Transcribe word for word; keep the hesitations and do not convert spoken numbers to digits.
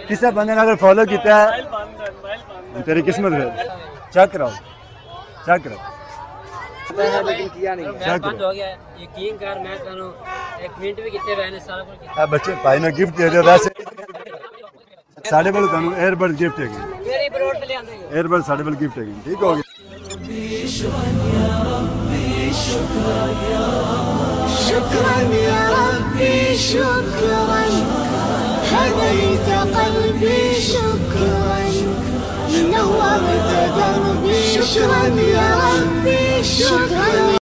किसी बंदे ने अगर फॉलो किया है तेरी किस्मत है। चेक कराओ चेक कराओ लेकिन किया नहीं चेक बंद करो। हो गया यकीन कर मैं तेनू एक मिनट भी कितने रहने सारा कुछ आ बच्चे भाई ने गिफ्ट दे दिया वैसे साढ़े वाले तुम एयरबड गिफ्ट है मेरी बरोड पे ले आंदे एयरबड साढ़े वाले गिफ्ट है ठीक हो गया। شكرا يا ربي شكرا هديت قلبي شكرا نورت دربي شكرا يا ربي شكرا